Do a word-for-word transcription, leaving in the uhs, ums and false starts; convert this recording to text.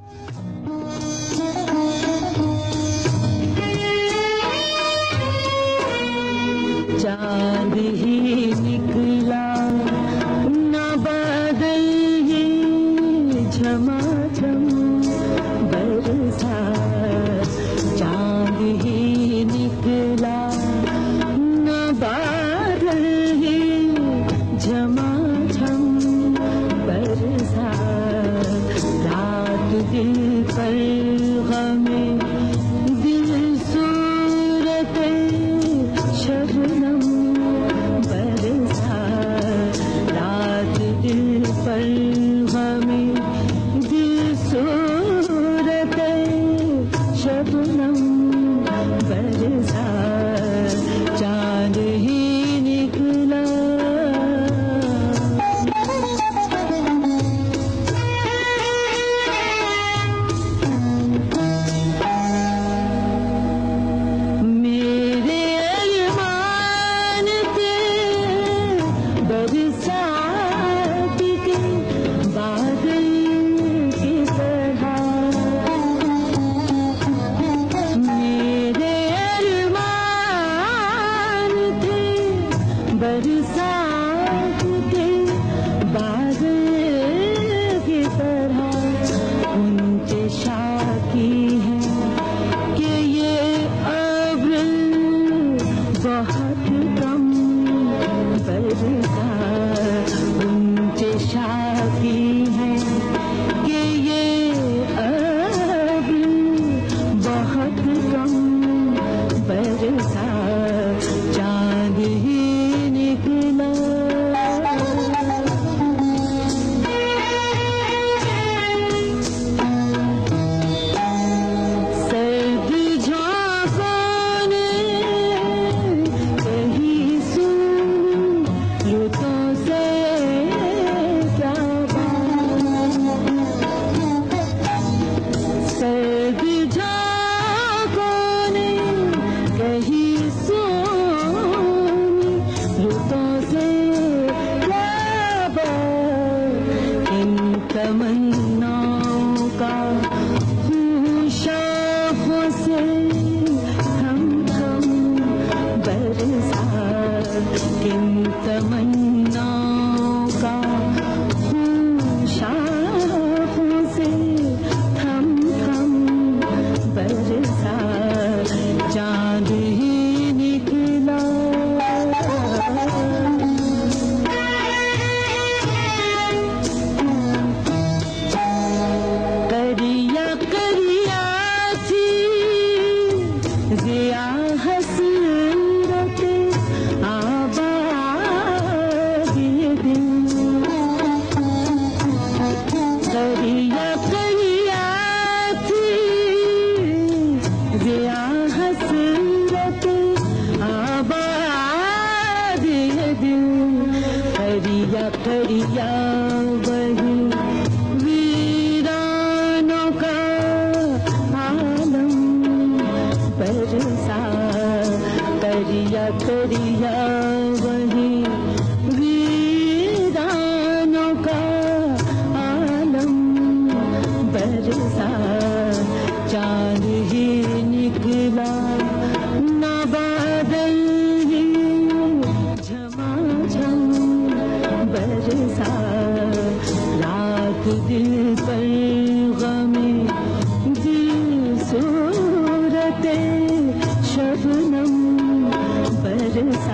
चांद ही निकला न बादल ही झमाझम बरसा। चांद ही निकला न बादल ही झमाझम बरसा। रात दिल पर गमे दिल सूरते शबनम बरसा। रात दिल पर हमें दिल सूरते शबनम बरसा। चांद ही निकला बरसात के बादल की तरह। उनके शाकी हैं कि ये अब्र बहुत कम बरसा। उनके शाकी हैं कि ये अब्र बहुत कम बरसा। चांद ही निकला सर्द झोंकों ने कहीं सुन रुतों से क्या बात। सर्द झोंकों ने कहीं तमन्नाओं का शाखों से थम थम बरसा। किन तमन्नाओं का शाखों से थम थम बरसा। चांद ही निकला ज़िया हसरत आबाद ये दिल। करिया करिया थी ज़िया हसरत आबाद ये दिल। करिया करिया वही वीरानों का आलम बरसा। करिया करिया वही वीरानों का आलम बरसा। चांद ही निकला न बादल ही झमाझम बरसा। रात दिल पर गमे दिल सूरते शबनम बरसा।